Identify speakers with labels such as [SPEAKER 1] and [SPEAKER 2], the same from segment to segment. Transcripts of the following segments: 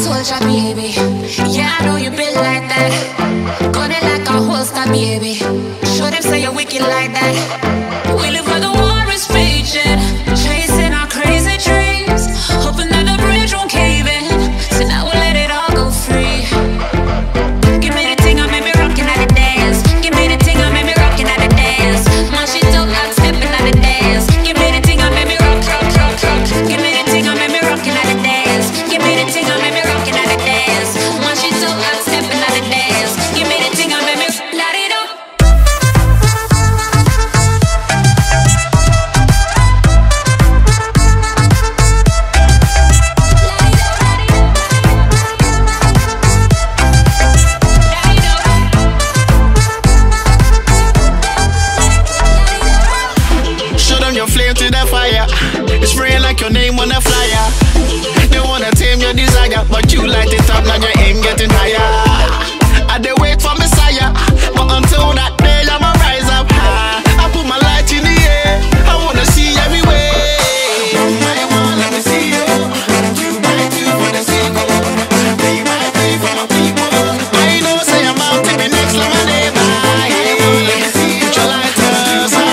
[SPEAKER 1] soldier, baby. Yeah, I know you been like that. Gun it like a holster, baby. Show them say you're wicked like that. We live where the war is raging, chasing our crazy dreams, hoping that the bridge won't cave in. So now we'll let it all go free. Give me the thing, I made me rockin' at the dance. Give me the thing, I made me rockin' at the dance. Man, she don't like stepping at the dance. Give me the thing, I made me rock, rock, rock, rock. Give me the thing, I made me rockin' at the dance. Give me the thing, I made me rockin' at the dance. Man, she don't like stepping at the dance. Give me the thing, I made me light it up.
[SPEAKER 2] Your flame to the fire, it's spraying like your name on a flyer. They wanna tame your desire, but you light it up, now your aim getting higher. I dey wait for Messiah, but until that day I'ma rise up high. I put my light in the air, I wanna see everywhere. One by one, let me see you. Two by two for the sequel. Three by three for my people. I know say I'm out to be next like my neighbor. Let me see you. Put your lighters on.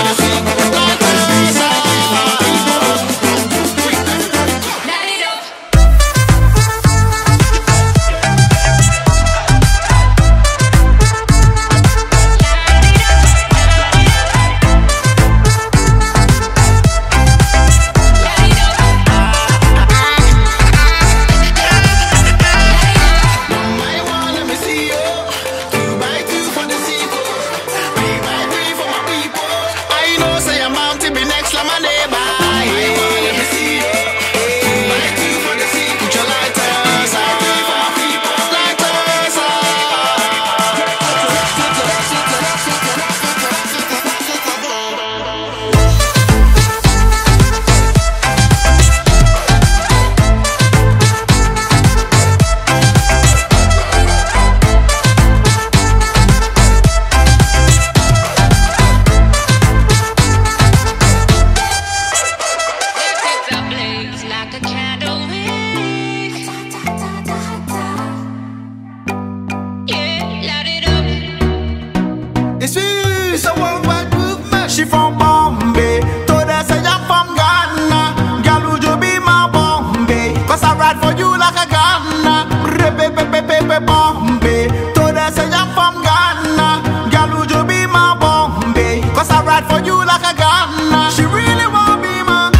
[SPEAKER 3] It's a worldwide movement. She from Bombay, told her say I'm from Ghana. Girl, would you be my Bombay? Cause I ride for you like a Ghana. Bombay, told her say I'm from Ghana. Girl, would you be my Bombay? Cause I ride for you like a Ghana. She really won't be my.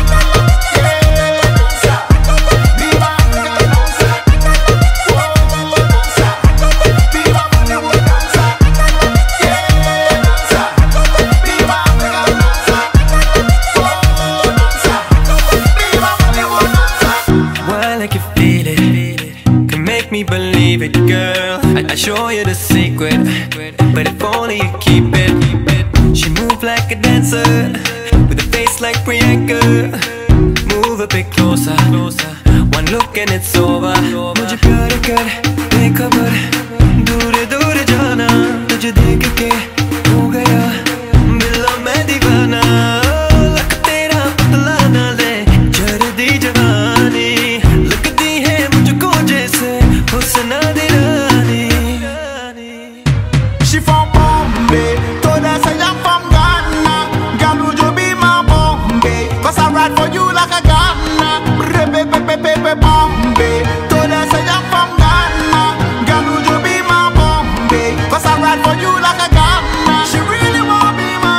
[SPEAKER 4] Believe it, girl. I show you the secret, but if only you keep it. She move like a dancer, with a face like Priyanka. Move a bit closer, one look and it's over. मुझे प्यार कर, बेखबर, दूर जाना. तुझे देख के हो गया, मिला मैं दीवाना. लक तेरा पतला ना ले, जर्दी जवानी लगती है मुझको जैसे हुस्न दीवानी.
[SPEAKER 3] She from Bombay, told her say I'm from Ghana. Girl, would you be my Bombay? Cause I ride for you like a Ghana. Bombay, told her say I'm from Ghana. Girl, would you be my Bombay? Cause I ride for you like a Ghana. She really won't be my.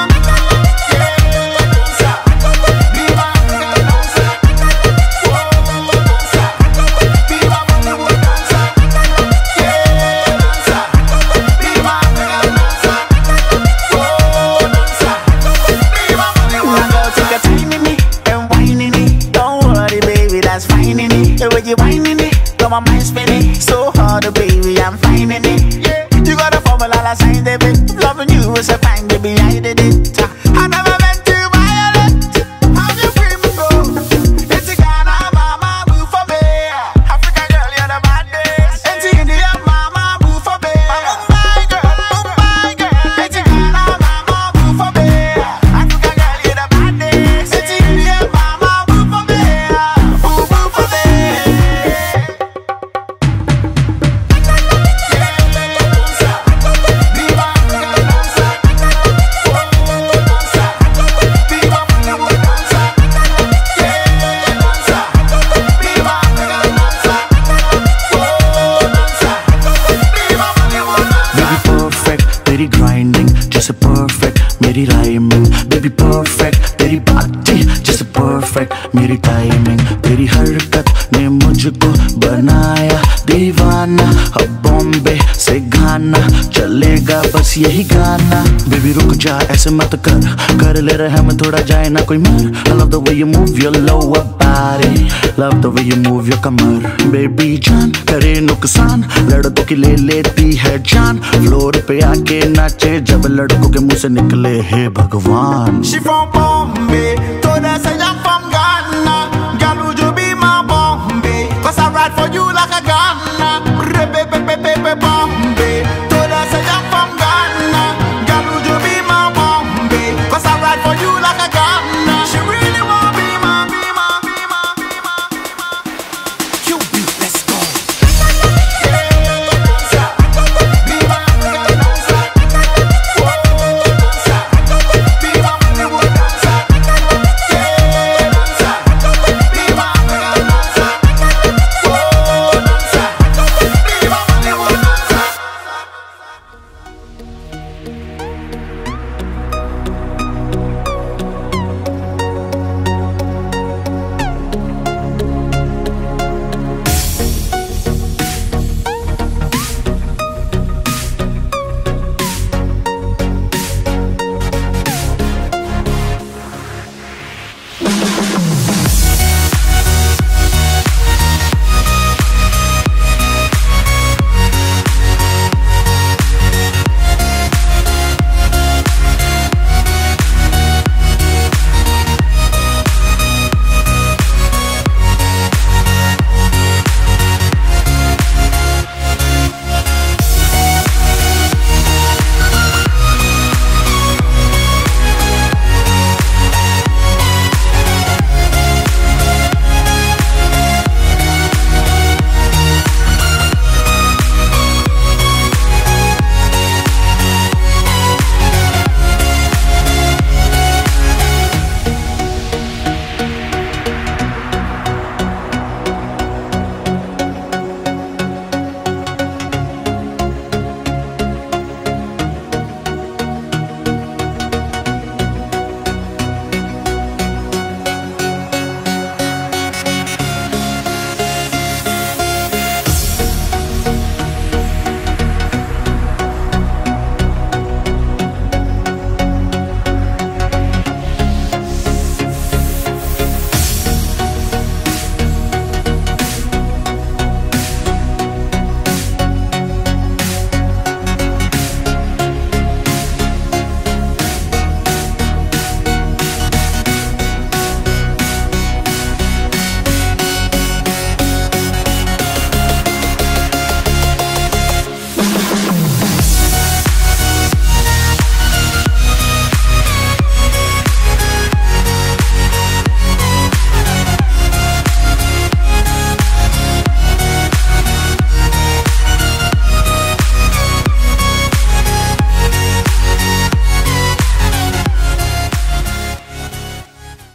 [SPEAKER 3] You whining it, got my mind spinning so hard, baby, I'm finding it. Yeah, you got a formula, I signed it. Loving you is a fine, baby, I did it. I never meant to violate. How you free me go? It's a Ghana, mama, boo for me. African girl, you're the baddest. It's India, mama, boo for me. Mumbai girl, it's a Ghana, mama, boo for me. African girl, you're the baddest. It's India, mama, boo for me. Boo for me. तेरी grinding जैसे perfect मेरी rhyming baby perfect तेरी बातें जैसे perfect मेरी timing तेरी हरकत ने मुझको बनाया दीवाना अब बॉम्बे से गाना चलेगा बस यही गाना baby रुक जा ऐसे मत कर ले रहे हम थोड़ा जाए ना कोई मर I love the way you move your lower body love the way you move your Qamar baby जान करे नुकसान लड़कों की ले लेती है जान फ्लोर पे आके नाचे जब लड़कों के मुंह से निकले हे भगवान
[SPEAKER 5] She from Bombay, told her say I'm from Ghana. Girl, would you be my Bombay? 'Cause I ride for you like